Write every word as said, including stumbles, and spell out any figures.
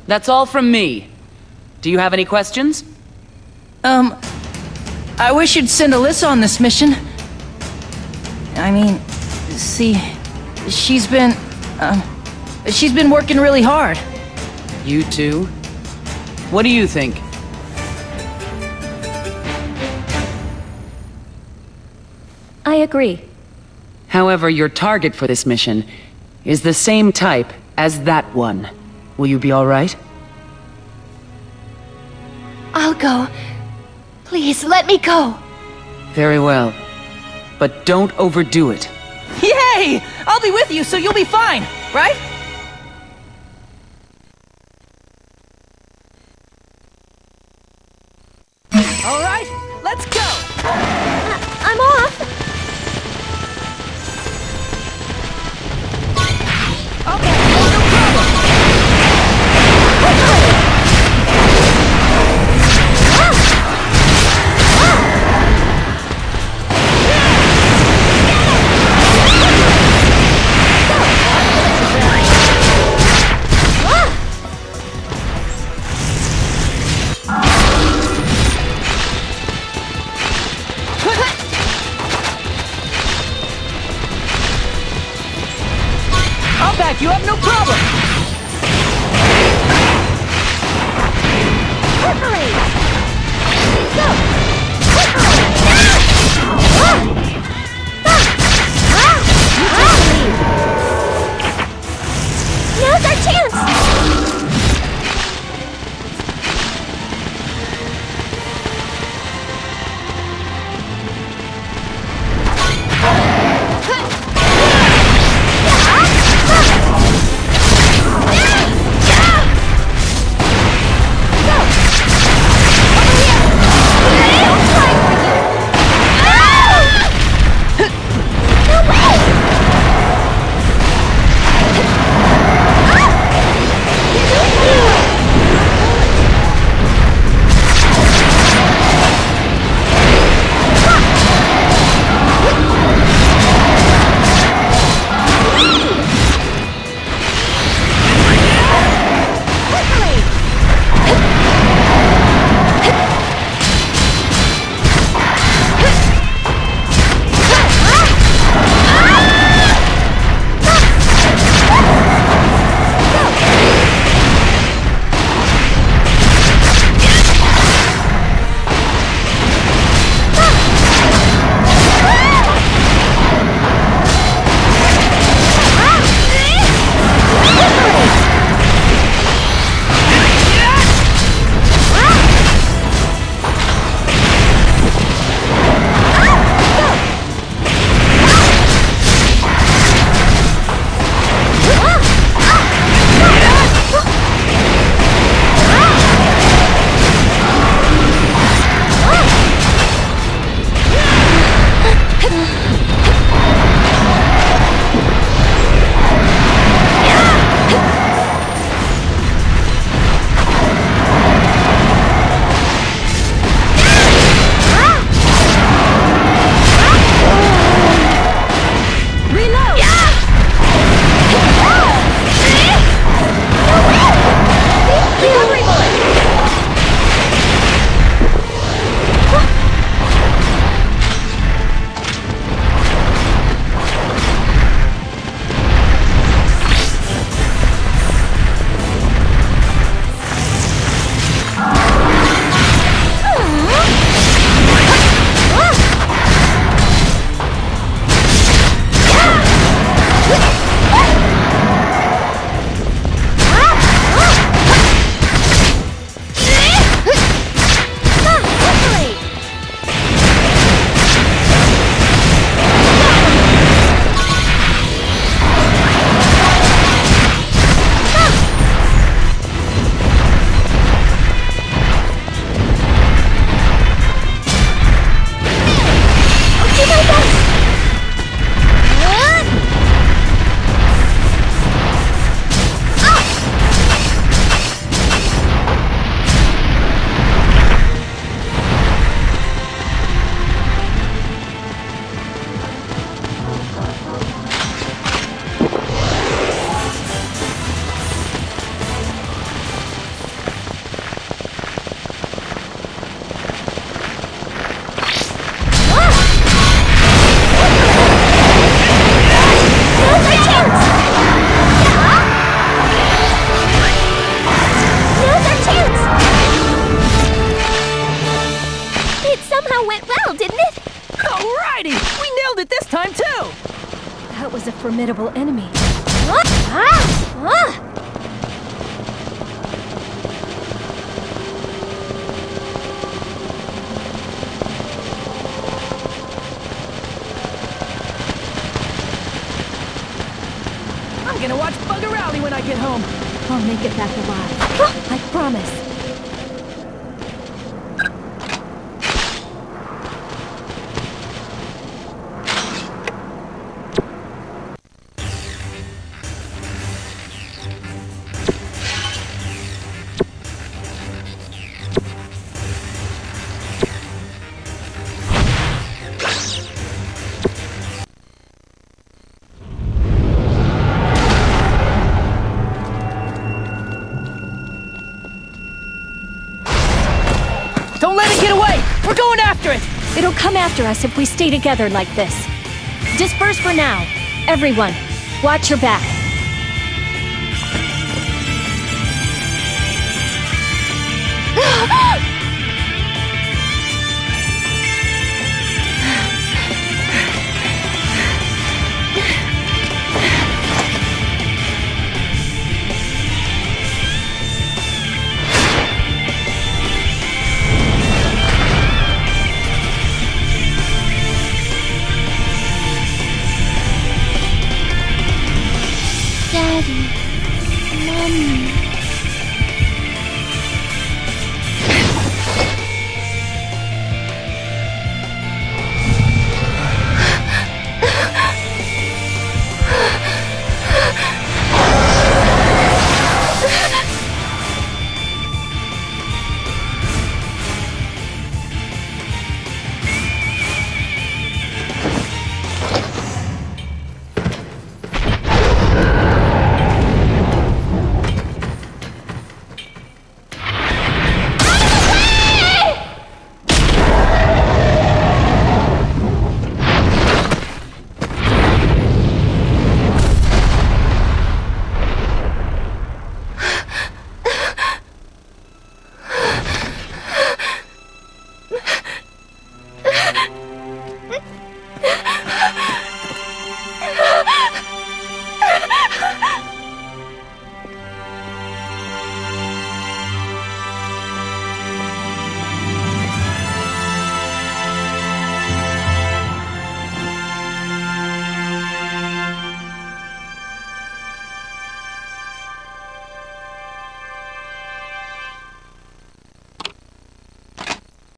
That's all from me. Do you have any questions? Um, I wish you'd send Alyssa on this mission. I mean, see, she's been, um, she's been working really hard. You too? What do you think? I agree. However, your target for this mission is the same type as that one. Will you be all right? I'll go. Please, let me go. Very well. But don't overdo it. Yay! I'll be with you, so you'll be fine, right? All right, let's go! I I'm off. Okay, no problem. formidable enemy. Ah! Ah! Ah! I'm gonna watch Bugger Rally when I get home. I'll make it back alive. I promise. Don't let it get away! We're going after it! It'll come after us if we stay together like this. Disperse for now. Everyone, watch your back.